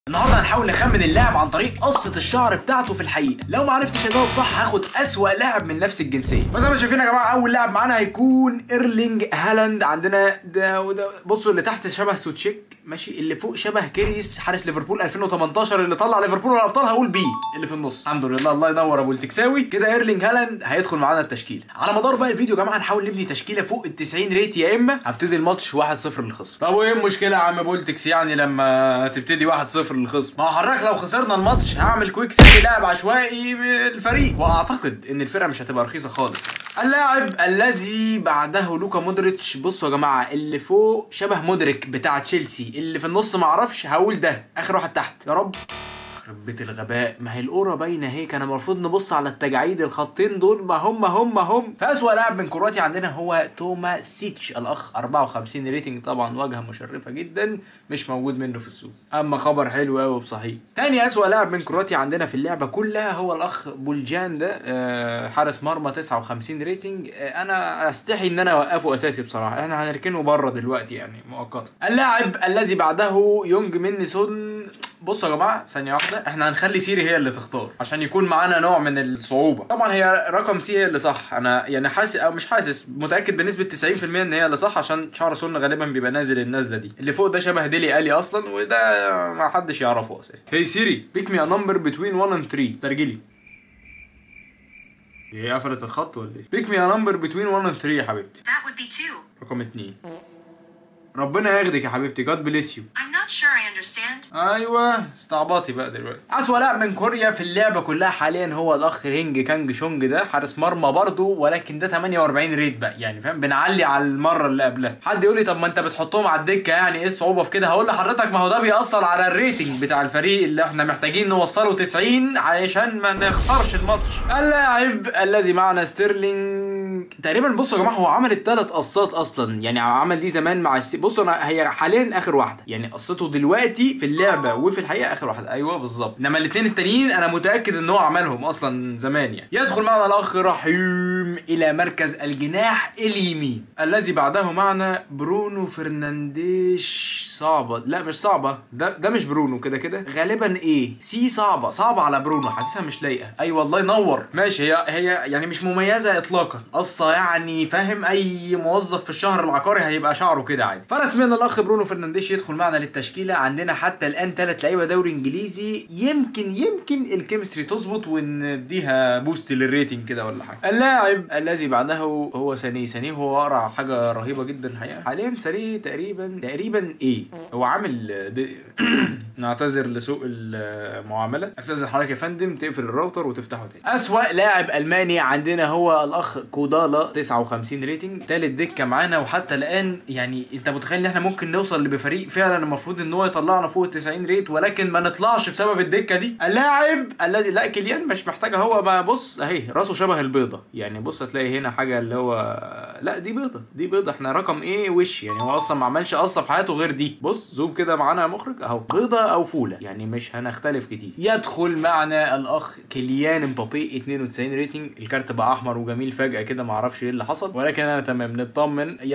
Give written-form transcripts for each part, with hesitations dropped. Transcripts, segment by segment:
النهارده هنحاول نخمن اللاعب عن طريق قصه الشعر بتاعته في الحقيقه. لو ما عرفتش اجاوب صح هاخد اسوأ لاعب من نفس الجنسيه. فزي ما شايفين يا جماعه اول لاعب معانا هيكون ايرلينج هالاند. عندنا ده وده. بصوا اللي تحت شبه سوتشيك ماشي، اللي فوق شبه كيريس حارس ليفربول 2018 اللي طلع ليفربول من الابطال. هقول بي اللي في النص. الحمد لله الله ينور ابو التكساوي. كده ايرلينج هالاند هيدخل معانا التشكيله. على مدار بقى الفيديو يا جماعه هنحاول نبني تشكيله فوق ال 90 ريت، يا اما هبتدي الماتش 1-0 للخصم. طب وايه المشكله يا عم بولتكس يعني لما تبتدي 1-0 للخصم؟ ما هو حضرتك لو خسرنا الماتش هعمل كويك سيف لاعب عشوائي من الفريق، واعتقد ان الفرقه مش هتبقى رخيصه خالص. اللاعب الذي بعده لوكا مودريتش. بصوا يا جماعه اللي فوق شبه مودريك بتاع تشيلسي، اللي في النص ما اعرفش، هقول ده اخر واحد تحت يا رب. يخرب بيت الغباء، ما هي القرى باينه اهي، كان المفروض نبص على التجاعيد. الخطين دول ما هم. فاسوأ لاعب من كرواتيا عندنا هو توماسيتش الاخ، 54 ريتنج، طبعا واجهه مشرفه جدا، مش موجود منه في السوق. اما خبر حلو قوي بصحيح. تاني اسوأ لاعب من كرواتيا عندنا في اللعبه كلها هو الاخ بولجان ده، حارس مرمى 59 ريتنج. انا استحي ان انا اوقفه اساسي بصراحه، احنا هنركنه بره دلوقتي يعني مؤقتا. اللاعب الذي بعده يونج ميني سون. بصوا يا جماعه ثانيه واحده، احنا هنخلي سيري هي اللي تختار عشان يكون معانا نوع من الصعوبه. طبعا هي رقم سي هي اللي صح، انا يعني حاسس او مش حاسس، متاكد بنسبه 90% ان هي اللي صح، عشان شعر سون غالبا بيبقى نازل النزله دي. اللي فوق ده شبه ديلي الي اصلا، وده ما حدش يعرفه اساسا. هي سيري بيك مي ا نمبر بتوين 1 and 3. ترجلي هي قفلت الخط ولا ايه؟ بيك مي ا نمبر بتوين 1 and 3 يا حبيبتي. That would be 2. رقم 2. ربنا ياخدك يا حبيبتي. God bless you. I'm not sure I understand. ايوه استعباطي بقى دلوقتي. اسوأ لاعب من كوريا في اللعبه كلها حاليا هو الاخ هينج كانج شونج ده، حارس مرمى برضه، ولكن ده 48 ريت بقى، يعني فاهم بنعلي على المره اللي قبلها. حد يقول لي طب ما انت بتحطهم على الدكه، يعني ايه الصعوبه في كده؟ هقول لحضرتك ما هو ده بيأثر على الريتنج بتاع الفريق اللي احنا محتاجين نوصله 90 علشان ما نخسرش الماتش. اللاعب الذي معنا ستيرلينج تقريبا. بصوا يا جماعه هو عمل الثلاث قصات اصلا، يعني عمل دي زمان مع بصوا انا هي حاليا اخر واحده، يعني قصته دلوقتي في اللعبه وفي الحقيقه اخر واحده. ايوه بالظبط، انما الاثنين التانيين انا متاكد ان هو عملهم اصلا زمان يعني. يدخل معنا الاخ رحيم الى مركز الجناح اليمين. الذي بعده معنا برونو فرنانديش. صعبه، لا مش صعبه، ده مش برونو، كده غالبا ايه سي. صعبه على برونو، حاسسها مش لايقه. ايوه الله ينور ماشي. هي يعني مش مميزه اطلاقا، قصه يعني فاهم اي موظف في الشهر العقاري هيبقى شعره كده عادي. فرسميا الاخ برونو فرنانديش يدخل معنا للتشكيله. عندنا حتى الان 3 لعيبه دوري انجليزي، يمكن الكيمستري تظبط ونديها بوست للريتنج كده ولا حاجه. اللاعب الذي بعده هو سانيه هو اقرع حاجه رهيبه جدا الحقيقه. حاليا سانيه تقريبا ايه هو عامل نعتذر لسوء المعامله. استاذن حضرتك يا فندم تقفل الراوتر وتفتحه تاني. اسوأ لاعب الماني عندنا هو الاخ كودالا 59 ريتنج، ثالث دكه معانا. وحتى الان يعني انت متخيل ان احنا ممكن نوصل بفريق فعلا المفروض ان هو يطلعنا فوق ال 90 ريت، ولكن ما نطلعش بسبب الدكه دي. اللاعب الذي لا كيليان مش محتاجه، هو بقى بص اهي راسه شبه البيضه، يعني بص هتلاقي هنا حاجه اللي هو لا دي بيضه احنا رقم ايه وش، يعني هو اصلا ما عملش قصه في حياته غير دي. بص زوم كده معانا يا مخرج اهو، بيضه او فوله يعني مش هنختلف كتير. يدخل معنا الاخ كيليان امبابي 92 ريتنج. الكارت بقى احمر وجميل فجاه كده، ما اعرفش ايه اللي حصل، ولكن انا تمام نطمن. يا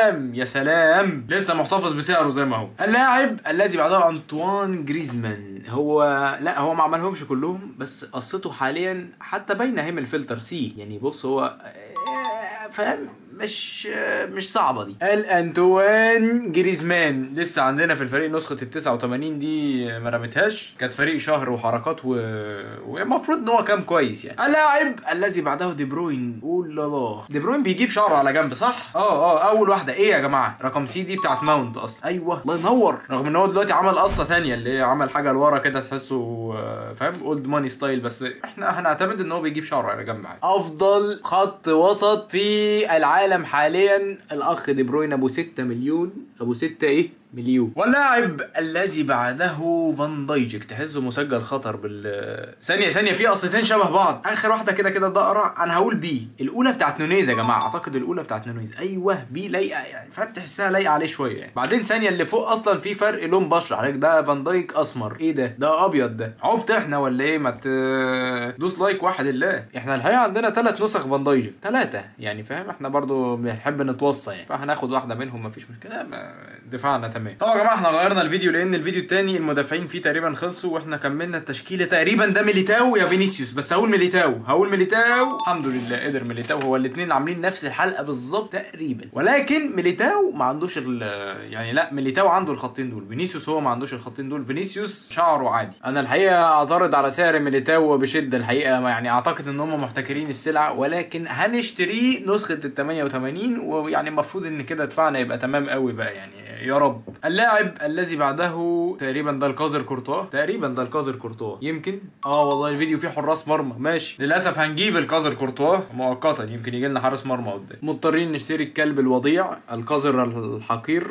سلام لسه محتفظ بسعره زي ما هو. اللاعب الذي بعده انطوان جريزمان. هو لا هو ما عملهمش كلهم، بس قصته حاليا حتى باينه اهي من الفلتر سي، يعني بص هو فاهم مش صعبه دي. الانطوان جريزمان لسه عندنا في الفريق نسخه ال 89 دي ما رمتهاش، كانت فريق شهر وحركات والمفروض ان هو كان كويس يعني. اللاعب الذي بعده دي بروين. الله دي بروين بيجيب شعره على جنب صح؟ اول واحده ايه يا جماعه؟ رقم سي دي بتاعت ماونت اصلا. ايوه الله ينور، رغم ان هو دلوقتي عمل قصه ثانيه اللي هي عمل حاجه لورا كده تحسه فاهم اولد ماني ستايل، بس احنا هنعتمد ان هو بيجيب شعره على جنب عادي. افضل خط وسط في العالم حاليا الاخ دي بروين ابو 6 مليون، ابو 6 ايه مليون. واللاعب الذي بعده فان دايجك، تحسه مسجل خطر ثانيه في قصتين شبه بعض. اخر واحده كده ده اقرع. انا هقول بي. الاولى بتاعت نونيز يا جماعه، اعتقد الاولى بتاعت نونيز. ايوه بي لايقه يعني، فاهم تحسها لايقه عليه شويه يعني. بعدين ثانيه اللي فوق اصلا في فرق لون بشره عليك، ده فان دايك اسمر، ايه ده ابيض، ده عبط احنا ولا ايه؟ ما تدوس لايك واحد الله. احنا الحقيقه عندنا 3 نسخ فان دايك، 3 يعني فاهم، احنا برضو بنحب نتوصى يعني، فهناخد واحده منهم مفيش مشكله، دفاعنا تمام. كمان. طبعا يا جماعه احنا غيرنا الفيديو لان الفيديو الثاني المدافعين فيه تقريبا خلصوا، واحنا كملنا التشكيله تقريبا. ده ميليتاو يا فينيسيوس، بس هقول ميليتاو الحمد لله قدر ميليتاو. هو الاثنين عاملين نفس الحلقه بالظبط تقريبا، ولكن ميليتاو ما عندوش يعني لا ميليتاو عنده الخطين دول، فينيسيوس هو ما عندوش الخطين دول. فينيسيوس شعره عادي. انا الحقيقه اعترض على سعر ميليتاو بشده الحقيقه، يعني اعتقد ان هم محتكرين السلعه، ولكن هنشتريه نسخه ال 88 ويعني المفروض ان كده دفعنا يبقى تمام قوي بقى يعني يا رب. اللاعب الذي بعده تقريبا ده القذر كورتوا، يمكن والله الفيديو فيه حراس مرمى ماشي. للاسف هنجيب القذر كورتوا مؤقتا، يمكن يجي لنا حارس مرمى قدام. مضطرين نشتري الكلب الوضيع القذر الحقير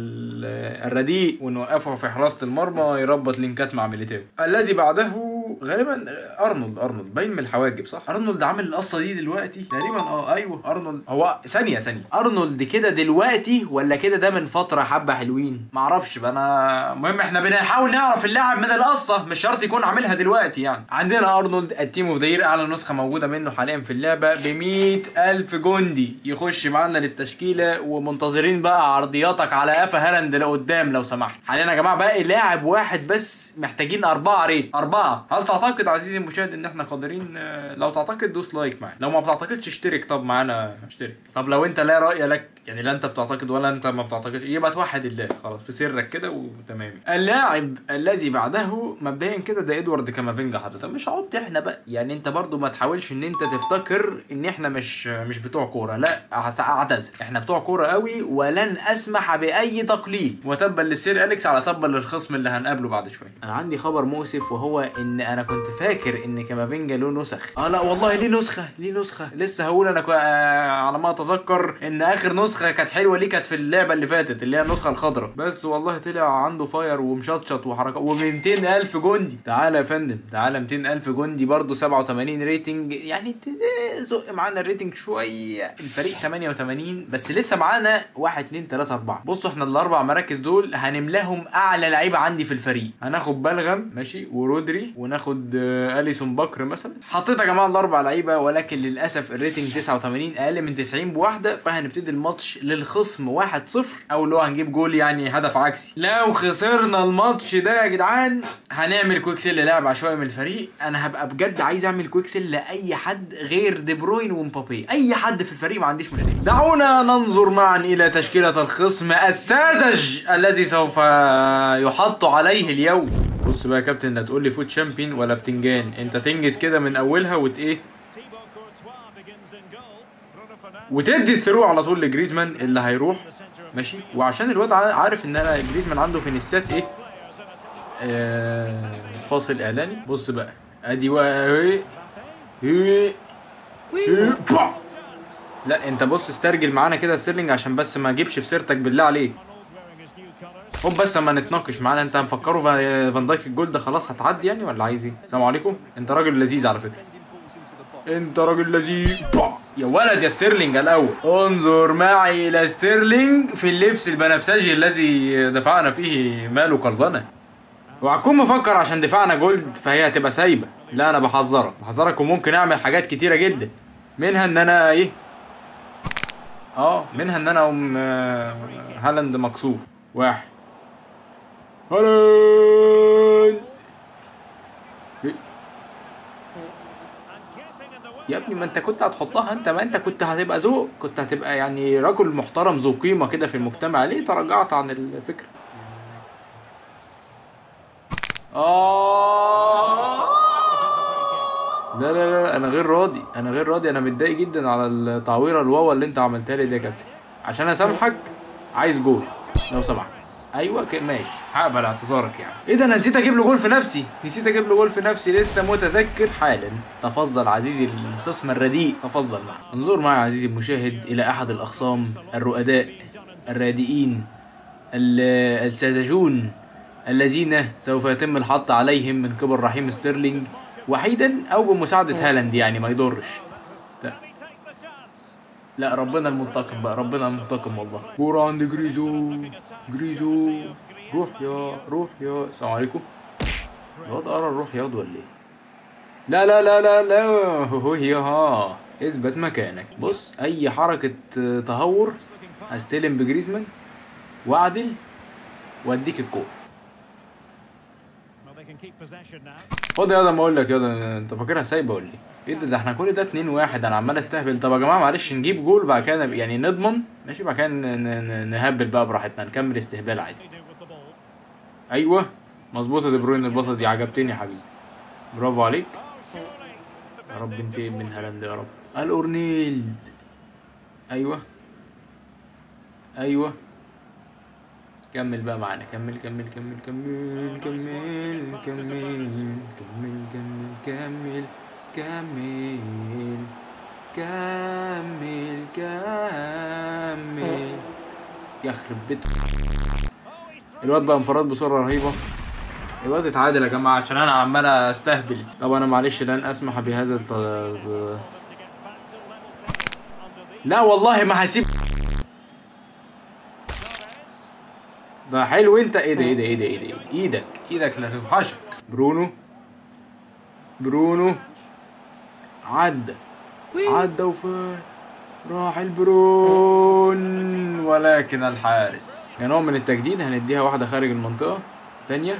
الرديء ونوقفه في حراسه المرمى يربط لينكات مع ميليتاو. الذي بعده غالبا ارنولد باين من الحواجب صح. ارنولد عامل القصه دي دلوقتي تقريبا. ايوه ارنولد. هو ثانيه ارنولد كده دلوقتي ولا كده ده من فتره حبه حلوين معرفش بقى انا. المهم احنا بنحاول نعرف اللاعب من القصه، مش شرط يكون عاملها دلوقتي يعني. عندنا ارنولد التيم اوف ذا يير، اعلى نسخه موجوده منه حاليا في اللعبه ب 100,000 جندي يخش معانا للتشكيله. ومنتظرين بقى عرضياتك على قفا هالاند لقدام لو سمحت. حاليا يا جماعه باقي لاعب واحد بس، محتاجين 4 ريت 4. هل تعتقد عزيزي المشاهد ان احنا قادرين؟ لو تعتقد دوس لايك معانا، لو ما بتعتقدش اشترك. طب معانا اشترك. طب لو انت لا رأي لك يعني، لا انت بتعتقد ولا انت ما بتعتقدش، يبقى توحد الله خلاص في سرك كده وتمام. اللاعب الذي بعده مبدئيا كده ده ادوارد كامافينجا. حضرتك مش عدت احنا بقى يعني، انت برضو ما تحاولش ان انت تفتكر ان احنا مش بتوع كوره، لا اعتذر، احنا بتوع كوره قوي ولن اسمح باي تقليد. وتبا للسير اليكس على تبا للخصم اللي هنقابله بعد شويه. انا عندي خبر مؤسف، وهو ان انا كنت فاكر ان كامافينجا له نسخ. لا والله ليه نسخه. لسه هقول انا على ما اتذكر ان اخر نسخه كانت حلوه ليه كانت في اللعبه اللي فاتت اللي هي النسخه الخضراء، بس والله طلع عنده فاير ومشطشط وحركات و200,000 جندي. تعالى يا فندم تعالى، 200,000 جندي برضه 87 ريتنج، يعني زق معانا الريتنج شويه. الفريق 88 بس لسه معانا 1 2 3 4. بصوا احنا الاربع مراكز دول هنملاهم اعلى لعيبه عندي في الفريق. هناخد بلغم ماشي ورودري وناخد اليسون بكر مثلا. حطيت يا جماعه الاربع لعيبه، ولكن للاسف الريتنج 89 اقل من 90 بواحده. فهنبتدي الماتش للخصم 1-0 او اللي هو هنجيب جول يعني هدف عكسي. لو خسرنا الماتش ده يا جدعان هنعمل كويك سيل للاعب عشوائي من الفريق. انا هبقى بجد عايز اعمل كويك سيل لاي حد غير دي بروين ومبابي، اي حد في الفريق ما عنديش مشكله. دعونا ننظر معا الى تشكيله الخصم الساذج الذي سوف يحط عليه اليوم. بص بقى يا كابتن، لا تقول لي فوت شامبيون ولا بتنجان، انت تنجز كده من اولها وتدي الثرو على طول لجريزمان اللي هيروح ماشي. وعشان الواد عارف ان انا جريزمان عنده فينيسات فاصل اعلاني. بص بقى ادي لا انت بص استرجل معانا كده ستيرلينج عشان بس ما اجيبش في سيرتك بالله عليك. هم بس اما نتناقش معانا. انت مفكره فان دايك الجول ده خلاص هتعدي يعني ولا عايز ايه؟ السلام عليكم. انت راجل لذيذ على فكره، انت راجل لذيذ يا ولد يا ستيرلينج. الاول انظر معي الى ستيرلينج في اللبس البنفسجي الذي دفعنا فيه ماله قلبنا. وهتكون مفكر عشان دفعنا جولد فهي هتبقى سايبه. لا انا بحذرك وممكن اعمل حاجات كتيره جدا، منها ان انا منها ان انا هالاند مكسور. واحد هالاند يا ابني، ما انت كنت هتحطها انت، ما انت كنت هتبقى ذوق، كنت هتبقى يعني رجل محترم ذو قيمه كده في المجتمع. ليه تراجعت عن الفكره؟ لا انا غير راضي، انا متضايق جدا على التعويره الواوا اللي انت عملتها لي دي يا كابتن. عشان اسامحك عايز جول لو سمحت. ايوه ماشي هقبل اعتذارك يعني. ايه ده انا نسيت اجيب له جول في نفسي، لسه متذكر حالا. تفضل عزيزي الخصم الرديء، تفضل معي. انظر معي عزيزي المشاهد الى احد الاخصام الرؤداء الرادئين الساذجون الذين سوف يتم الحط عليهم من قبل رحيم ستيرلينج وحيدا او بمساعده هالاند يعني ما يضرش. لا ربنا المنتقم بقى، ربنا المنتقم والله. كورة عند جريزو روح يا السلام عليكم. الواد قرر روح ياض ولا ايه؟ لا هو اثبت مكانك. بص اي حركة تهور استلم بجريزمان واعدل واديك الكوره. خد يا ما اقول لك يا انت فاكرها سايبه ولا ايه؟ ده احنا كل ده 2-1 انا عمال استهبل. طب يا جماعه معلش نجيب جول بعد كده يعني نضمن ماشي، بعد كده نهبل بقى براحتنا، نكمل استهبال عادي. ايوه مظبوطه دي بروين، البطه دي عجبتني يا حبيبي، برافو عليك. يا رب انتقم من هالاند يا رب. الاورنيلد. ايوه ايوه كمل بقى معانا، كمل كمل كمل كمل كمل كمل كمل كمل كمل كمل كمل يخرب بيت. الواد بقى انفراد بسرعه رهيبه. الواد اتعادل يا جماعه عشان انا عمال استهبل. طب انا معلش لن اسمح بهذا لا والله ما هسيب. ده حلو انت. ايه ده ايه ده ايه ده ايه ده ايدك لا توحشك. برونو عدى وفات، راح البرون ولكن الحارس كنوع من التجديد هنديها واحده خارج المنطقه ثانيه.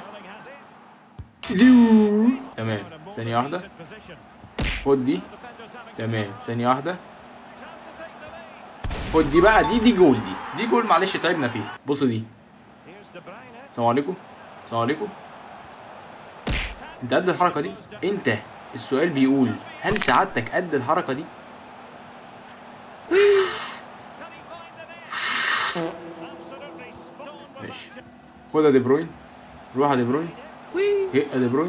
تمام ثانيه واحده، خد دي. تمام ثانيه واحده، خد دي بقى. دي جول، دي جول معلش تعبنا فيها. بص دي. السلام عليكم السلام عليكم. انت قد الحركه دي؟ انت السؤال بيقول هل سعادتك قد الحركه دي؟ ماشي خد يا دي بروين، روح يا دي بروين، هي يا دي بروين،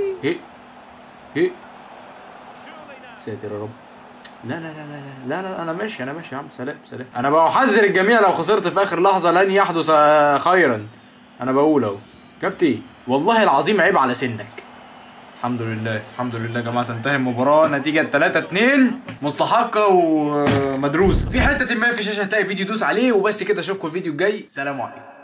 هي ساتر يا رب. لا لا لا لا لا لا انا ماشي يا عم. سلام. انا بحذر الجميع لو خسرت في اخر لحظه لن يحدث خيرا. انا بقول اهو كابتن والله العظيم عيب على سنك. الحمد لله يا جماعه تنتهي المباراه نتيجه 3-2 مستحقه ومدروسه. في حته ما في الشاشه هتلاقي فيديو دوس عليه وبس كده. اشوفكم الفيديو الجاي، سلام عليكم.